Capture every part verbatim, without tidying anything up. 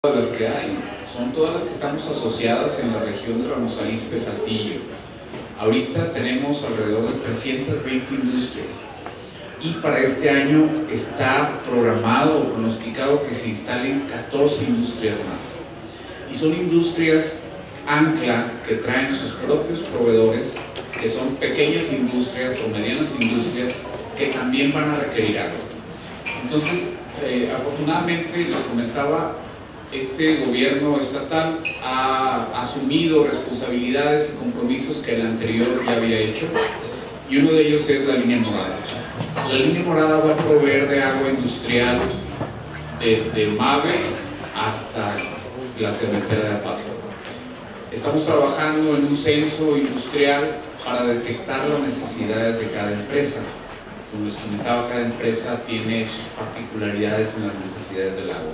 Todas las que hay, son todas las que estamos asociadas en la región de Ramos Arizpe, Saltillo. Ahorita tenemos alrededor de trescientas veinte industrias y para este año está programado o pronosticado que se instalen catorce industrias más. Y son industrias ancla que traen sus propios proveedores, que son pequeñas industrias o medianas industrias que también van a requerir algo. Entonces, eh, afortunadamente, les comentaba, este gobierno estatal ha asumido responsabilidades y compromisos que el anterior ya había hecho, y uno de ellos es la línea morada. La línea morada va a proveer de agua industrial desde Mave hasta la cementera de Paso. Estamos trabajando en un censo industrial para detectar las necesidades de cada empresa. Como les comentaba, cada empresa tiene sus particularidades en las necesidades del agua.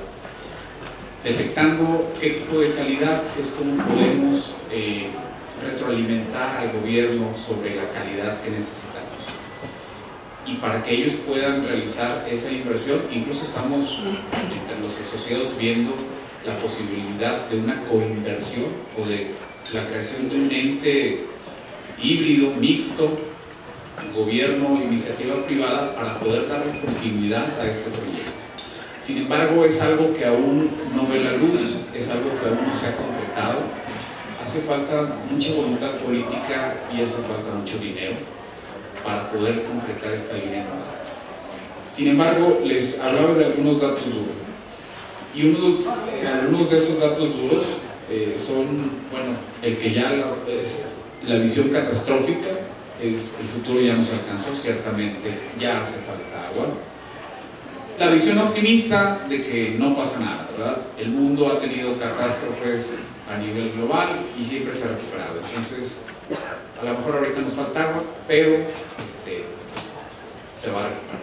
Detectando qué tipo de calidad es como podemos eh, retroalimentar al gobierno sobre la calidad que necesitamos. Y para que ellos puedan realizar esa inversión, incluso estamos entre los asociados viendo la posibilidad de una coinversión o de la creación de un ente híbrido, mixto, gobierno, iniciativa privada, para poder darle continuidad a este proyecto. Sin embargo, es algo que aún no ve la luz, es algo que aún no se ha concretado. Hace falta mucha voluntad política y hace falta mucho dinero para poder concretar esta línea morada. Sin embargo, les hablaba de algunos datos duros. Y uno, eh, algunos de esos datos duros eh, son, bueno, el que ya la, es la visión catastrófica, es el futuro ya nos alcanzó, ciertamente ya hace falta agua. La visión optimista de que no pasa nada, ¿verdad? El mundo ha tenido catástrofes a nivel global y siempre se ha recuperado. Entonces, a lo mejor ahorita nos falta agua, pero este, se va a recuperar.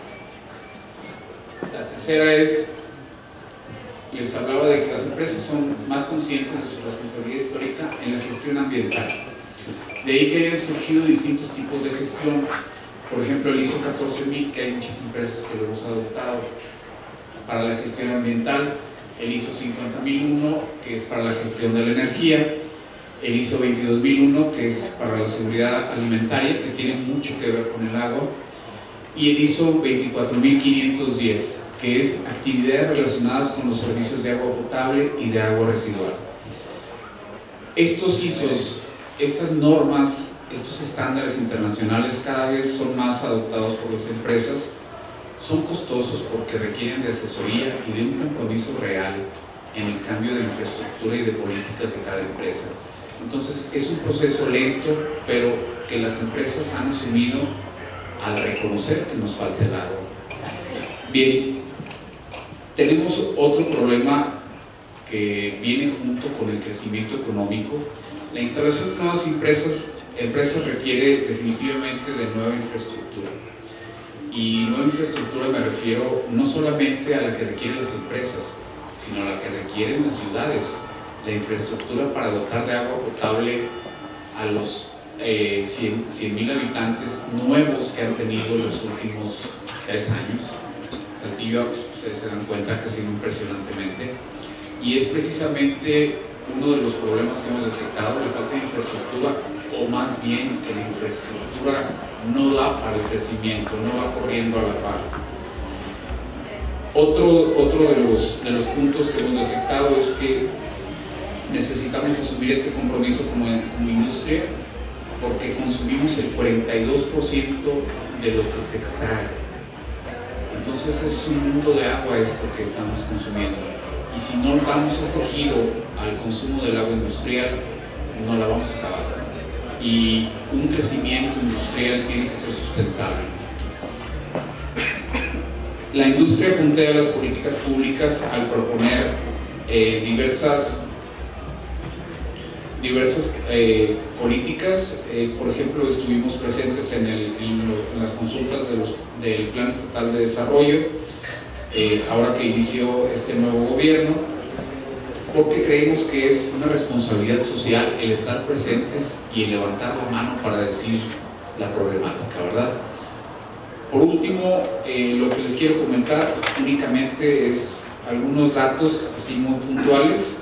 La tercera es, les hablaba de que las empresas son más conscientes de su responsabilidad histórica en la gestión ambiental. De ahí que hayan surgido distintos tipos de gestión. Por ejemplo, el I S O catorce mil, que hay muchas empresas que lo hemos adoptado para la gestión ambiental, el I S O cincuenta mil uno, que es para la gestión de la energía, el I S O veintidós mil uno, que es para la seguridad alimentaria, que tiene mucho que ver con el agua, y el I S O veinticuatro mil quinientos diez, que es actividades relacionadas con los servicios de agua potable y de agua residual. Estos I S Os, estas normas, estos estándares internacionales cada vez son más adoptados por las empresas, son costosos porque requieren de asesoría y de un compromiso real en el cambio de infraestructura y de políticas de cada empresa. Entonces es un proceso lento, pero que las empresas han asumido al reconocer que nos falta el agua. Bien, tenemos otro problema que viene junto con el crecimiento económico. La instalación de nuevas empresas Empresas requiere definitivamente de nueva infraestructura, y nueva infraestructura me refiero no solamente a la que requieren las empresas, sino a la que requieren las ciudades. La infraestructura para dotar de agua potable a los eh, cien mil habitantes nuevos que han tenido los últimos tres años. Saltillo, ustedes se dan cuenta, ha crecido impresionantemente, y es precisamente uno de los problemas que hemos detectado, la falta de infraestructura, o más bien que la infraestructura no da para el crecimiento, no va corriendo a la par. Otro, otro de, los, de los puntos que hemos detectado es que necesitamos asumir este compromiso como, como industria, porque consumimos el cuarenta y dos por ciento de lo que se extrae. Entonces es un mundo de agua esto que estamos consumiendo, y si no damos ese giro al consumo del agua industrial, no la vamos a acabar. Y un crecimiento industrial tiene que ser sustentable. La industria puntea las políticas públicas al proponer eh, diversas, diversas eh, políticas. Eh, por ejemplo, estuvimos presentes en, el, en, lo, en las consultas de los, del Plan Estatal de Desarrollo, eh, ahora que inició este nuevo gobierno, porque creemos que es una responsabilidad social el estar presentes y el levantar la mano para decir la problemática, ¿verdad? Por último, eh, lo que les quiero comentar únicamente es algunos datos así muy puntuales.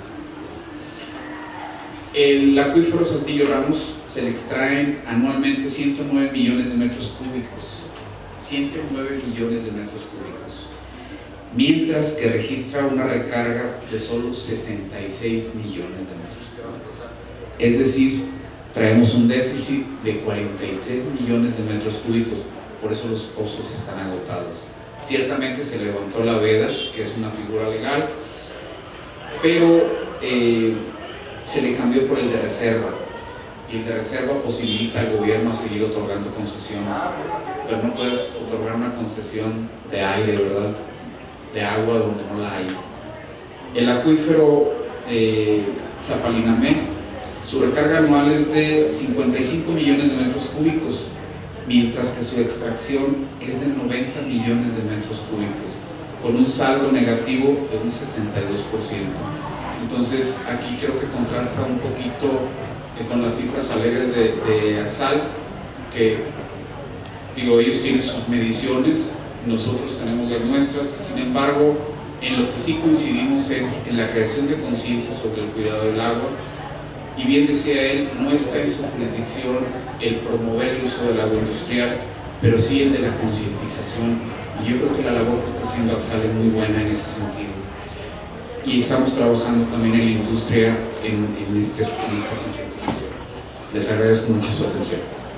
El acuífero Saltillo Ramos se le extraen anualmente ciento nueve millones de metros cúbicos, ciento nueve millones de metros cúbicos, mientras que registra una recarga de solo sesenta y seis millones de metros cúbicos. Es decir, traemos un déficit de cuarenta y tres millones de metros cúbicos, por eso los pozos están agotados. Ciertamente se levantó la veda, que es una figura legal, pero eh, se le cambió por el de reserva, y el de reserva posibilita al gobierno a seguir otorgando concesiones, pero no puede otorgar una concesión de aire, ¿verdad?, de agua donde no la hay. El acuífero eh, Zapalinamé, su recarga anual es de cincuenta y cinco millones de metros cúbicos, mientras que su extracción es de noventa millones de metros cúbicos, con un saldo negativo de un sesenta y dos por ciento. Entonces aquí creo que contrasta un poquito eh, con las cifras alegres de, de Axal, que digo, ellos tienen sus mediciones, nosotros tenemos las nuestras. Sin embargo, en lo que sí coincidimos es en la creación de conciencia sobre el cuidado del agua, y bien decía él, no está en su jurisdicción el promover el uso del agua industrial, pero sí el de la concientización, y yo creo que la labor que está haciendo Axal es muy buena en ese sentido, y estamos trabajando también en la industria en, en, este, en esta concientización. Les agradezco mucho su atención.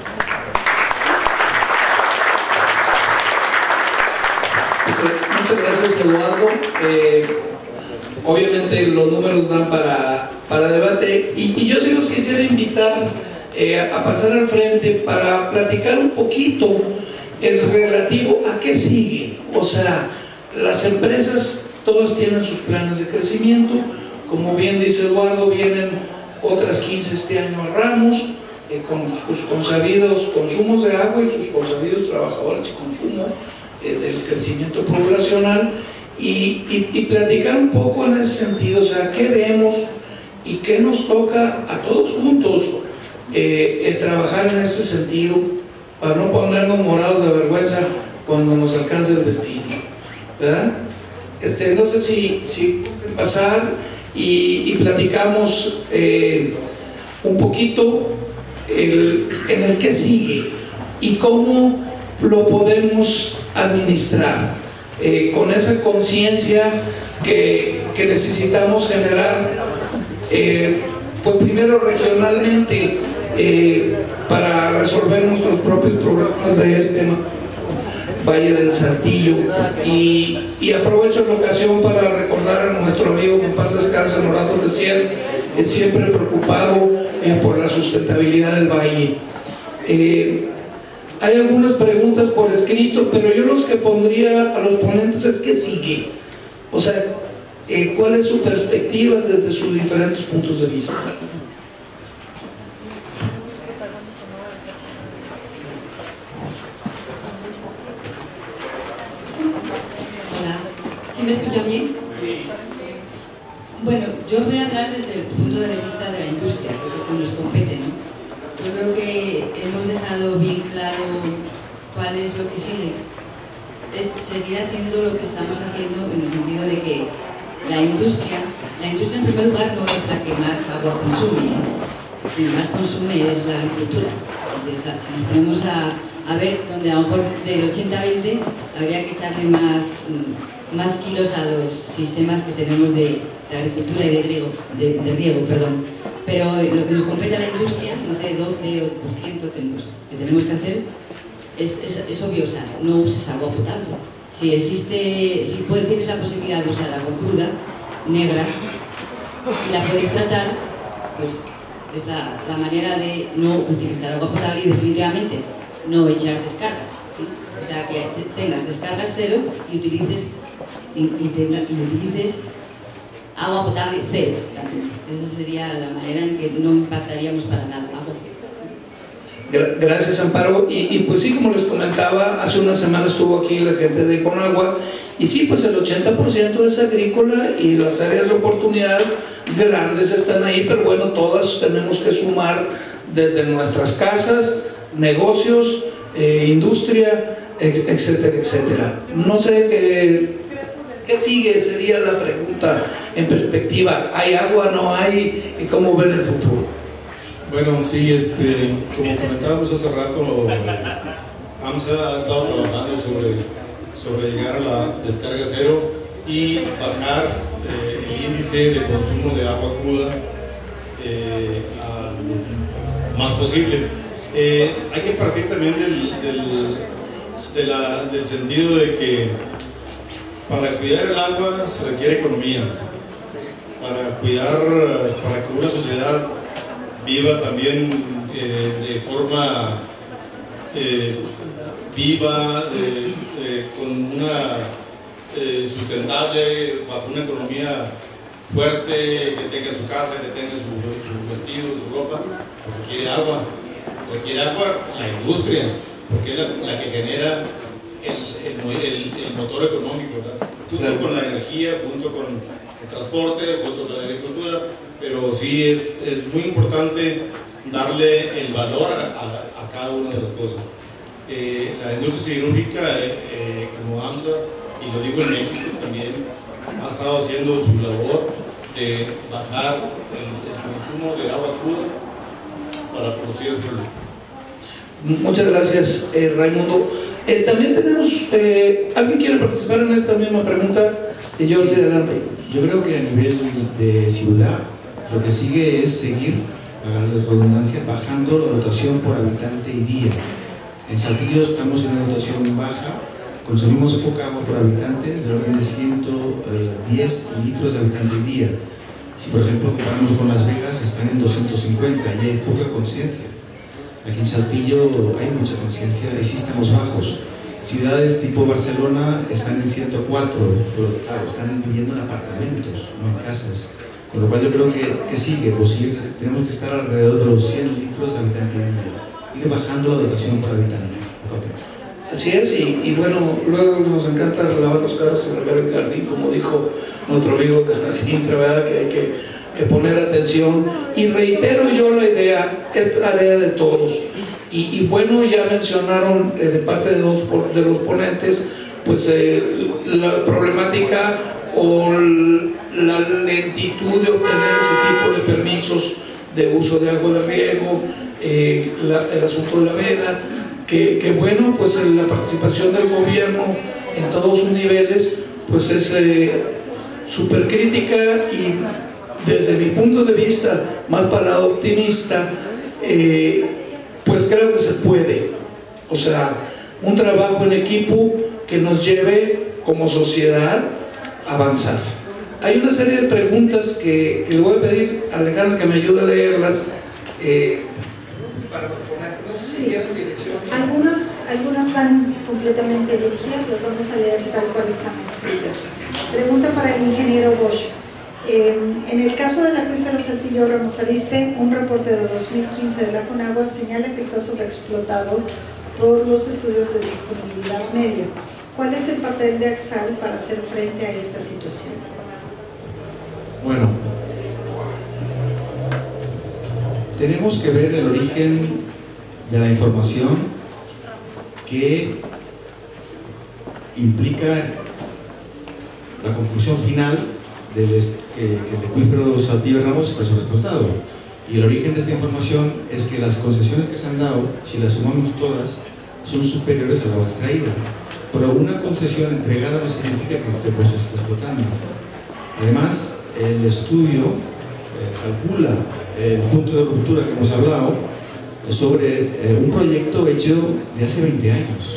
Muchas gracias, Eduardo. Eh, obviamente los números dan para, para debate, y, y yo sí los quisiera invitar eh, a pasar al frente para platicar un poquito el relativo a qué sigue. O sea, las empresas todas tienen sus planes de crecimiento, como bien dice Eduardo, vienen otras quince este año a Ramos, eh, con sus consabidos consumos de agua y sus consabidos trabajadores y consumo del crecimiento poblacional, y, y, y platicar un poco en ese sentido, o sea, qué vemos y qué nos toca a todos juntos eh, eh, trabajar en ese sentido, para no ponernos morados de vergüenza cuando nos alcance el destino, ¿verdad? Este, no sé si, si pueden pasar y, y platicamos eh, un poquito el, en el que sigue y cómo lo podemos administrar eh, con esa conciencia que, que necesitamos generar, eh, pues primero regionalmente, eh, para resolver nuestros propios problemas de este Valle del Saltillo, y, y aprovecho la ocasión para recordar a nuestro amigo, con paz descanse, Norato Tessier, es siempre preocupado eh, por la sustentabilidad del valle. Eh, Hay algunas preguntas por escrito, pero yo los que pondría a los ponentes es ¿qué sigue? O sea, eh, ¿cuál es su perspectiva desde sus diferentes puntos de vista? Hola, ¿sí me escucha bien? Bueno, yo voy a hablar desde el punto de vista de la industria, que es el que nos compete, ¿no? Yo creo que hemos dejado bien claro cuál es lo que sigue. Es seguir haciendo lo que estamos haciendo, en el sentido de que la industria, la industria en primer lugar no es la que más agua consume, ¿eh? La que más consume es la agricultura. Si nos ponemos a, a ver, donde a lo mejor del ochenta a veinte habría que echarle más, más kilos a los sistemas que tenemos de, de agricultura y de riego, de, de riego, perdón. Pero lo que nos compete a la industria, ese doce por ciento que, nos, que tenemos que hacer, es, es, es obvio, o sea, no uses agua potable. Si existe, si puede, tienes la posibilidad de usar agua cruda, negra, y la puedes tratar, pues es la, la manera de no utilizar agua potable, y definitivamente no echar descargas, ¿sí? O sea, que te, tengas descargas cero y utilices, y, y, tenga, y utilices agua potable cero también. Esa sería la manera en que no impactaríamos para nada. Gracias, Amparo. Y, y pues sí, como les comentaba, hace una semana estuvo aquí la gente de Conagua, y sí, pues el ochenta por ciento es agrícola y las áreas de oportunidad grandes están ahí, pero bueno, todas tenemos que sumar desde nuestras casas, negocios, eh, industria, etcétera, etcétera. No sé qué... ¿Qué sigue? Sería la pregunta en perspectiva. ¿Hay agua? ¿No hay? ¿Y cómo ven el futuro? Bueno, sí, este, como comentábamos hace rato, AMSA ha estado trabajando sobre, sobre llegar a la descarga cero y bajar eh, el índice de consumo de agua cruda eh, al más posible. Eh, hay que partir también del, del, de la, del sentido de que para cuidar el agua se requiere economía, para cuidar, para que una sociedad viva también eh, de forma eh, viva, eh, eh, con una eh, sustentable, bajo una economía fuerte, que tenga su casa, que tenga su, su vestido, su ropa, pues requiere agua. Requiere agua la industria, porque es la, la que genera el, el, el, el motor económico, ¿verdad? Junto claro. con la energía, junto con el transporte, junto con la agricultura, pero sí es, es muy importante darle el valor a, a, a cada una de las cosas. Eh, la industria siderúrgica, eh, eh, como AMSA, y lo digo en México también, ha estado haciendo su labor de bajar el, el consumo de agua cruda para producir ese producto. Muchas gracias, eh, Raimundo. Eh, también tenemos, eh, ¿alguien quiere participar en esta misma pregunta? Y yo, sí, adelante. Yo creo que a nivel de ciudad, lo que sigue es seguir, para la redundancia, bajando la dotación por habitante y día. En Saltillo estamos en una dotación baja, consumimos poca agua por habitante, del orden de ciento diez litros de habitante y día. Si por ejemplo comparamos con Las Vegas, están en doscientos cincuenta y hay poca conciencia. Aquí en Saltillo hay mucha conciencia y sí estamos bajos. Ciudades tipo Barcelona están en ciento cuatro, pero claro, están viviendo en apartamentos, no en casas. Con lo cual yo creo que, que sigue, pues ir, tenemos que estar alrededor de los cien litros de habitante día, ir bajando la dotación por habitante. Así es, y, y bueno, luego nos encanta lavar los carros y regar el jardín, como dijo nuestro amigo Canacintra, ¿verdad? Que hay que eh, poner atención. Y reitero yo la idea, es tarea de todos. Y, y bueno, ya mencionaron eh, de parte de los, de los ponentes, pues eh, la problemática o la lentitud de obtener ese tipo de permisos de uso de agua de riego, eh, la, el asunto de la veda. Que, que bueno, pues la participación del gobierno en todos sus niveles pues es eh, súper crítica, y desde mi punto de vista más para el lado optimista, eh, pues creo que se puede, o sea, un trabajo en equipo que nos lleve como sociedad a avanzar. Hay una serie de preguntas que, que le voy a pedir a Alejandra que me ayude a leerlas eh, para poner, no sé si quieren dirección. Algunas, algunas van completamente dirigidas, las vamos a leer tal cual están escritas. Pregunta para el ingeniero Bosch. Eh, en el caso del acuífero Saltillo Ramos Arizpe, un reporte de dos mil quince de la CONAGUA señala que está sobreexplotado por los estudios de disponibilidad media. ¿Cuál es el papel de Axal para hacer frente a esta situación? Bueno, tenemos que ver el origen de la información que implica la conclusión final del que, que el acuífero Saltillo Ramos está sobreexplotado. Y el origen de esta información es que las concesiones que se han dado, si las sumamos todas, son superiores al agua extraída. Pero una concesión entregada no significa que este proceso esté explotando. Además, el estudio eh, calcula el punto de ruptura que hemos hablado sobre eh, un proyecto hecho de hace veinte años.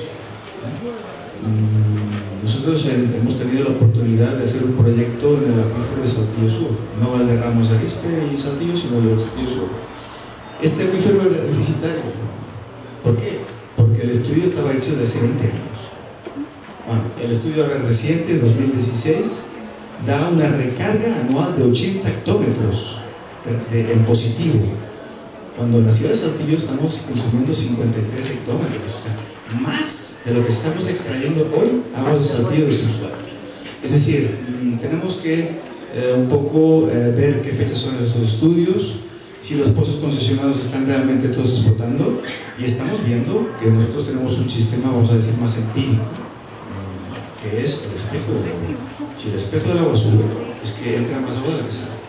Mm, nosotros eh, hemos tenido la oportunidad de hacer un proyecto en el acuífero de Saltillo Sur, no el de Ramos Arizpe y Saltillo, sino el de Saltillo Sur. Este acuífero era deficitario. ¿Por qué? Porque el estudio estaba hecho de hace veinte años. Bueno, el estudio ahora reciente, en dos mil dieciséis, da una recarga anual de ochenta hectómetros de, de, en positivo, cuando en la ciudad de Saltillo estamos consumiendo cincuenta y tres hectómetros, o sea, más de lo que estamos extrayendo hoy aguas de Saltillo de su usuario. Es decir, tenemos que eh, un poco eh, ver qué fechas son esos estudios, si los pozos concesionados están realmente todos explotando, y estamos viendo que nosotros tenemos un sistema, vamos a decir, más empírico, eh, que es el espejo del agua. Si el espejo del agua sube, es que entra más agua de la que sale.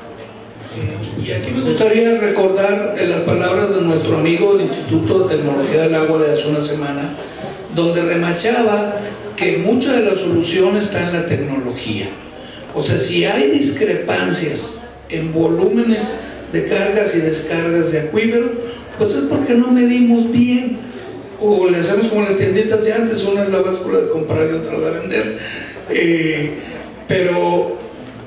Y aquí me gustaría recordar las palabras de nuestro amigo del Instituto de Tecnología del Agua de hace una semana, donde remachaba que mucha de la solución está en la tecnología. O sea, si hay discrepancias en volúmenes de cargas y descargas de acuífero, pues es porque no medimos bien, o le hacemos como las tienditas de antes, una es la báscula de comprar y otra la de vender. Eh, pero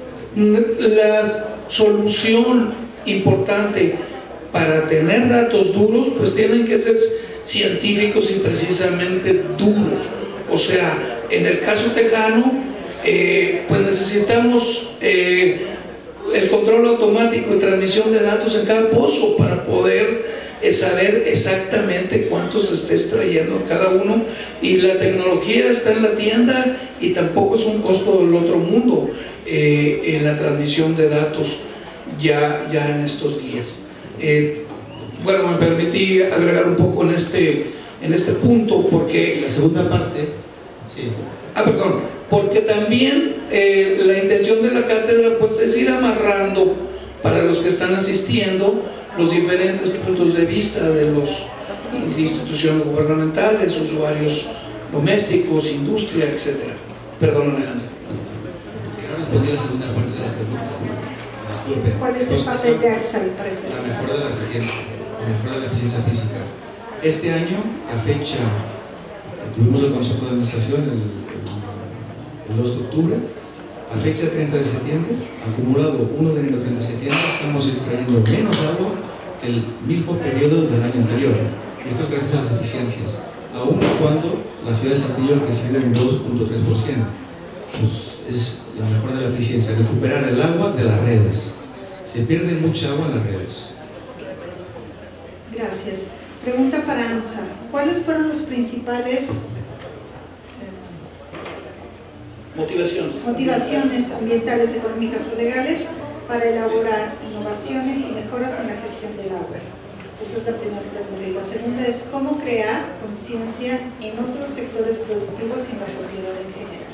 la solución importante para tener datos duros, pues tienen que ser científicos y precisamente duros. O sea, en el caso tejano, eh, pues necesitamos eh, el control automático y transmisión de datos en cada pozo para poder eh, saber exactamente cuánto se está extrayendo cada uno, y la tecnología está en la tienda y tampoco es un costo del otro mundo eh, en la transmisión de datos ya, ya en estos días. Eh, bueno, me permití agregar un poco en este, en este punto porque... La segunda parte, sí. Ah, perdón, porque también eh, la intención de la cátedra pues es ir amarrando para los que están asistiendo los diferentes puntos de vista de las instituciones gubernamentales, usuarios domésticos, industria, etcétera. Perdón, Alejandro. Es que no respondí la segunda parte de la pregunta. Disculpe. ¿Cuál es el papel de AXA para ese? La mejora de la eficiencia, la mejora de la eficiencia física. Este año, a fecha, tuvimos el Consejo de Administración el, el, el dos de octubre, a fecha treinta de septiembre, acumulado uno de enero treinta de septiembre, estamos extrayendo menos agua que el mismo periodo del año anterior. Y esto es gracias a las eficiencias, aun cuando la ciudad de Saltillo recibe un dos punto tres por ciento. Pues es la mejora de la eficiencia, recuperar el agua de las redes. Se pierde mucha agua en las redes. Gracias. Pregunta para AMSA. ¿Cuáles fueron los principales Motivaciones. motivaciones ambientales, económicas o legales para elaborar innovaciones y mejoras en la gestión del agua? Esa es la primera pregunta. Y la segunda es, ¿cómo crear conciencia en otros sectores productivos y en la sociedad en general?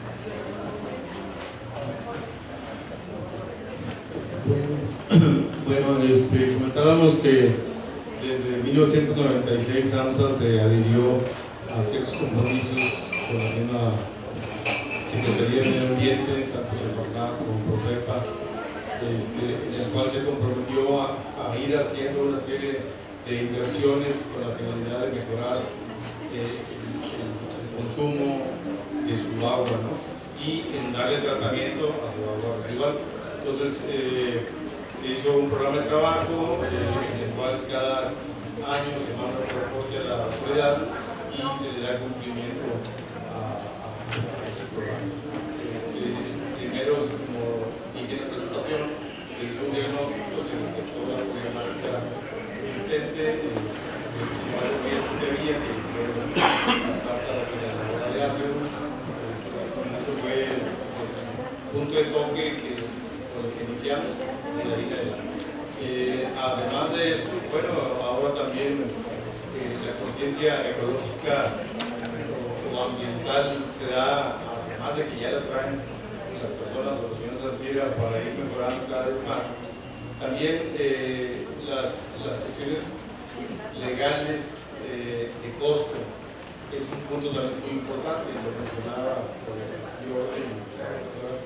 Bueno, bueno este, comentábamos que desde mil novecientos noventa y seis AMSA se adhirió a ciertos compromisos con la misma Secretaría de Medio Ambiente, tanto Semarnat como Profepa, este, en el cual se comprometió a, a ir haciendo una serie de inversiones con la finalidad de mejorar eh, el, el, el consumo de su agua, ¿no? Y en darle tratamiento a su agua residual. Entonces eh, se hizo un programa de trabajo eh, en el cual cada año se manda un reporte a la autoridad y se le da cumplimiento a, a, a estos programas. Este, primero, como dije en la presentación, se hizo un diagnóstico, se detectó la problemática existente, el principal riesgo que había, que fue la parte de la de ácido. Este, eso fue pues, el punto de toque que, con el que iniciamos y de ahí en adelante. Eh, además de esto, bueno, ahora también eh, la conciencia ecológica o, o ambiental se da, además de que ya la traen las personas o los señores Ancira para ir mejorando cada vez más. También eh, las, las cuestiones legales eh, de costo es un punto también muy importante, lo mencionaba yo en la doctora,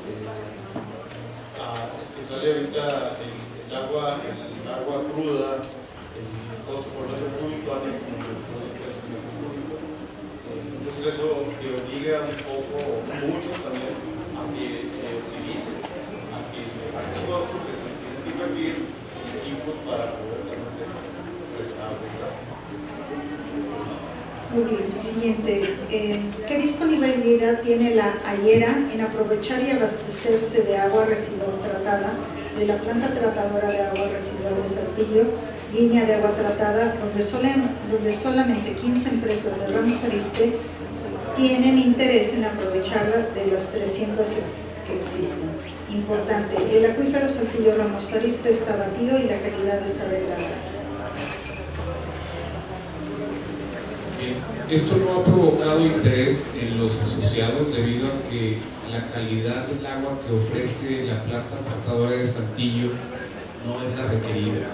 eh, que sale ahorita el, el agua, el, el agua cruda, el costo por metro cúbico anda como dos pesos por metro cúbico. Entonces eso te obliga un poco, mucho también, a que eh, utilices, a que le bajes costos, entonces tienes que invertir en equipos para poder también ser rentable. Muy bien, siguiente. Eh, ¿Qué disponibilidad tiene la Ayera en aprovechar y abastecerse de agua residual tratada de la planta tratadora de agua residual de Saltillo, línea de agua tratada, donde, solen, donde solamente quince empresas de Ramos Arizpe tienen interés en aprovecharla de las trescientas que existen? Importante, el acuífero Saltillo Ramos Arizpe está batido y la calidad está degradada. Bien. Esto no ha provocado interés en los asociados debido a que la calidad del agua que ofrece la planta tratadora de Saltillo no es la requerida.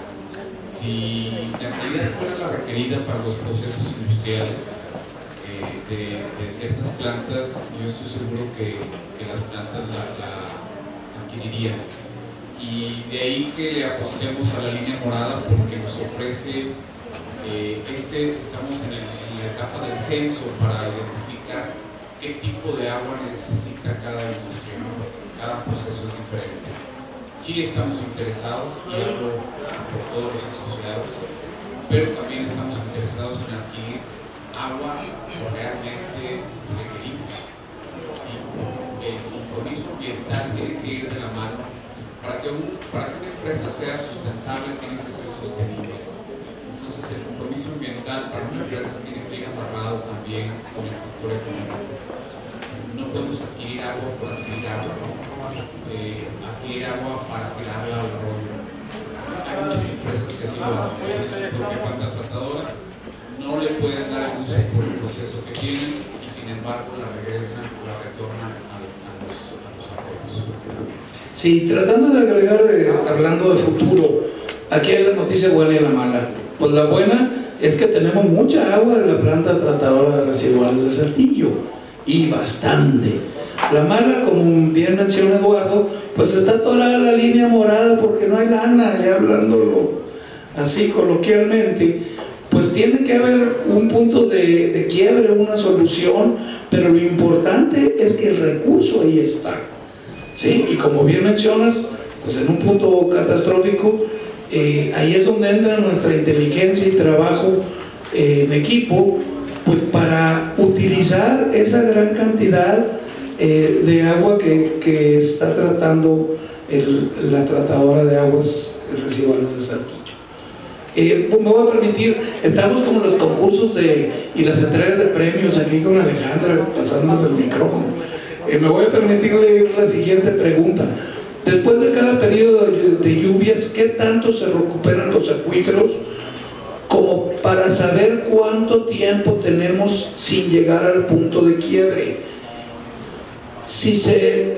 Si la calidad fuera la requerida para los procesos industriales eh, de, de ciertas plantas, yo estoy seguro que, que las plantas la, la adquirirían. Y de ahí que le apostemos a la línea morada porque nos ofrece, eh, este, estamos en, el, en la etapa del censo para identificar qué tipo de agua necesita cada industria, ¿no? Cada proceso es diferente. Sí estamos interesados, y hablo por todos los asociados, pero también estamos interesados en adquirir agua que realmente requerimos. ¿Sí? El compromiso ambiental tiene que ir de la mano. Para que, un, para que una empresa sea sustentable tiene que ser sostenible. Entonces el compromiso ambiental para una empresa tiene que ir amarrado también con el factor económico. No podemos adquirir agua por adquirir agua, ¿no? Eh, adquirir agua para tirarla al arroyo. Hay muchas empresas que sí lo hacen, tienen su propia planta tratadora, no le pueden dar el uso por el proceso que tienen y sin embargo la regresan o la retornan a, a los, a los arroyos. Sí, tratando de agregar, eh, hablando de futuro, aquí hay la noticia buena y la mala. Pues la buena es que tenemos mucha agua en la planta tratadora de residuales de Saltillo, y bastante. La mala, como bien menciona Eduardo, pues está atorada la línea morada porque no hay lana, ya hablándolo así coloquialmente, pues tiene que haber un punto de, de quiebre, una solución, pero lo importante es que el recurso ahí está. ¿Sí? Y como bien mencionas, pues en un punto catastrófico, eh, ahí es donde entra nuestra inteligencia y trabajo eh, en equipo, pues para utilizar esa gran cantidad eh, de agua que, que está tratando el, la tratadora de aguas residuales de Saltillo. Eh, pues me voy a permitir, estamos como los concursos de, y las entregas de premios aquí con Alejandra, pasándonos el micrófono. Eh, me voy a permitir leer la siguiente pregunta. Después de cada periodo de, de lluvias, ¿qué tanto se recuperan los acuíferos como para saber cuánto tiempo tenemos sin llegar al punto de quiebre? Si se,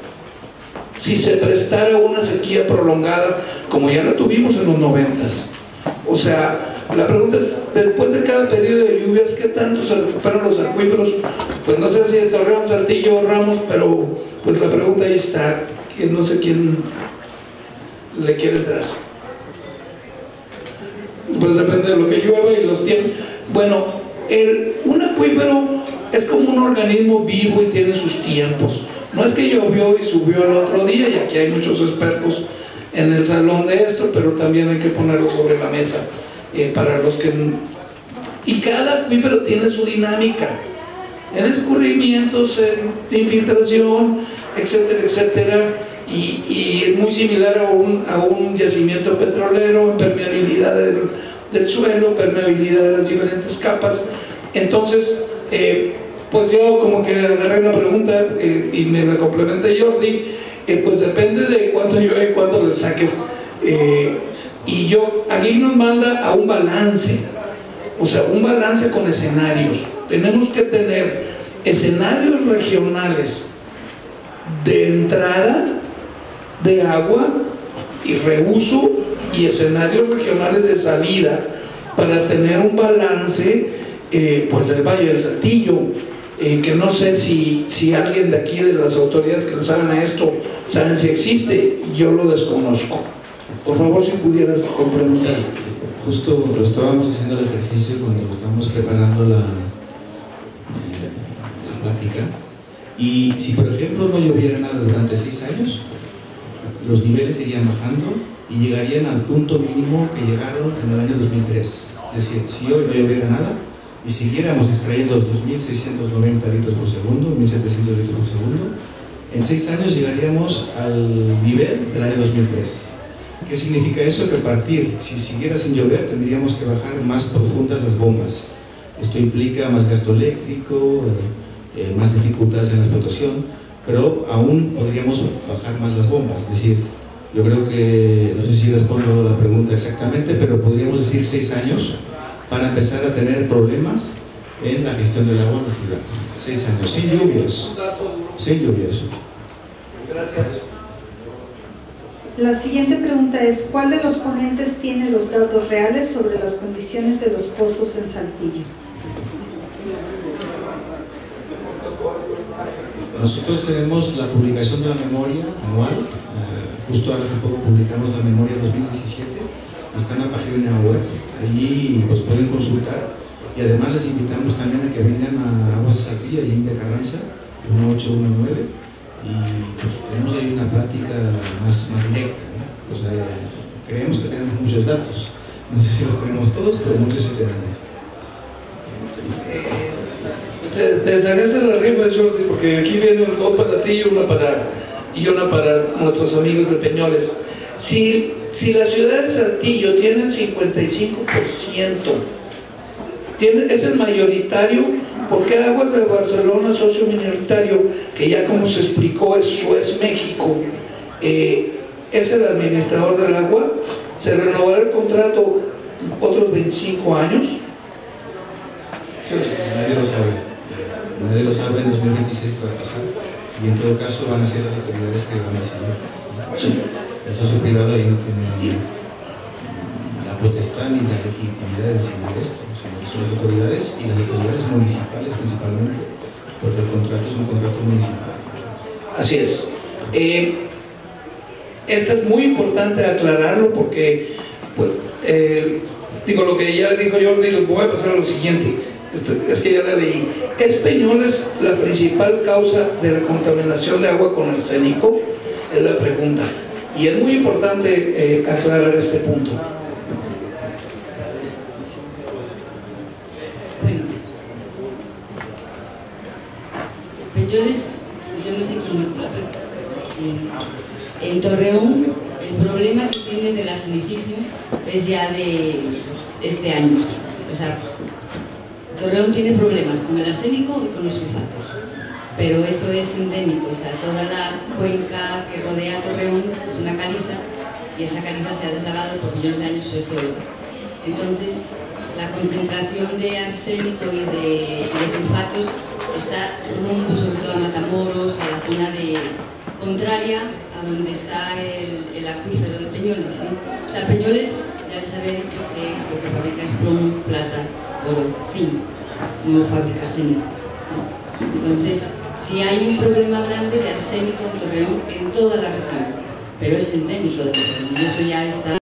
si se prestara una sequía prolongada, como ya la tuvimos en los noventas, o sea, la pregunta es, después de cada periodo de lluvias, ¿qué tanto se recuperan los acuíferos? Pues no sé si de Torreón, Saltillo o Ramos, pero pues la pregunta ahí está, que no sé quién le quiere entrar. Pues depende de lo que llueva y los tiempos. Bueno, el, un acuífero es como un organismo vivo y tiene sus tiempos. No es que llovió y subió el otro día, y aquí hay muchos expertos en el salón de esto, pero también hay que ponerlo sobre la mesa eh, para los que... Y cada acuífero tiene su dinámica, en escurrimientos, en infiltración, etcétera, etcétera, y, y es muy similar a un, a un yacimiento petrolero, en permeabilidad del, del suelo, permeabilidad de las diferentes capas. Entonces, eh, pues yo como que agarré la pregunta eh, y me la complementé Jordi, eh, pues depende de cuánto llueve y cuánto le saques. Eh, y yo, aquí nos manda a un balance, o sea, un balance con escenarios. Tenemos que tener escenarios regionales de entrada de agua y reuso y escenarios regionales de salida para tener un balance eh, pues del Valle del Saltillo, eh, que no sé si, si alguien de aquí de las autoridades que saben a esto saben si existe, yo lo desconozco. Por favor, si pudieras complementar. Sí, justo lo estábamos haciendo el ejercicio cuando estábamos preparando la, eh, la plática, y si por ejemplo no lloviera nada durante seis años, los niveles irían bajando y llegarían al punto mínimo que llegaron en el año dos mil tres. Es decir, si hoy no lloviera nada y siguiéramos extrayendo los dos mil seiscientos noventa litros por segundo, mil setecientos litros por segundo, en seis años llegaríamos al nivel del año dos mil tres. ¿Qué significa eso? Que a partir, si siguiera sin llover, tendríamos que bajar más profundas las bombas. Esto implica más gasto eléctrico, eh, eh, más dificultades en la explotación, pero aún podríamos bajar más las bombas. Es decir, yo creo que, no sé si respondo la pregunta exactamente, pero podríamos decir seis años para empezar a tener problemas en la gestión del agua en la ciudad. Seis años, sin lluvias. Sin lluvias. Gracias. La siguiente pregunta es, ¿cuál de los ponentes tiene los datos reales sobre las condiciones de los pozos en Saltillo? Nosotros tenemos la publicación de la memoria anual, eh, justo ahora hace poco publicamos la memoria dos mil diecisiete, está en la página web, allí pues pueden consultar, y además les invitamos también a que vengan a Aguas de Saltillo, allí en Becarranza, uno ocho uno nueve, y pues tenemos ahí una plática más, más directa, ¿no? Pues, eh, creemos que tenemos muchos datos, no sé si los tenemos todos, pero muchos sí tenemos. Te, te sacaste la rifa, Jordi, porque aquí vienen dos para ti y una para, y una para nuestros amigos de Peñoles. Si, si la ciudad de Saltillo tiene el cincuenta y cinco por ciento, tiene, es el mayoritario, ¿por qué Aguas de Barcelona, socio minoritario, que ya como se explicó es Suez México, eh, es el administrador del agua? ¿Se renovará el contrato otros veinticinco años? Nadie lo sabe. Nadie lo sabe en dos mil veintiséis qué va a pasar, y en todo caso van a ser las autoridades que van a decidir. Sí. El socio privado ahí no tiene la potestad ni la legitimidad de decidir esto, sino que son las autoridades, y las autoridades municipales principalmente, porque el contrato es un contrato municipal. Así es. Eh, esto es muy importante aclararlo porque, pues, eh, digo, lo que ya dijo Jordi, les voy a pasar a lo siguiente. Es que ya la leí. ¿Es Peñoles la principal causa de la contaminación de agua con arsénico? Es la pregunta. Y es muy importante eh, aclarar este punto. Bueno, Peñoles, yo no sé quién. En Torreón, el problema que tiene del arsenicismo es ya de este año. O sea, Torreón tiene problemas con el arsénico y con los sulfatos, pero eso es endémico, o sea, toda la cuenca que rodea Torreón es una caliza y esa caliza se ha deslavado por millones de años, soy geólogo. Entonces, la concentración de arsénico y de, y de sulfatos está rumbo sobre todo a Matamoros, a la zona de contraria a donde está el, el acuífero de Peñoles, ¿sí? O sea, Peñoles, ya les había dicho que lo que fabrica es plomo, plata, oro, zinc, no fabrica arsénico. Entonces, si hay un problema grande de arsénico en Torreón en toda la región, pero es endémico de Torreón, y eso ya está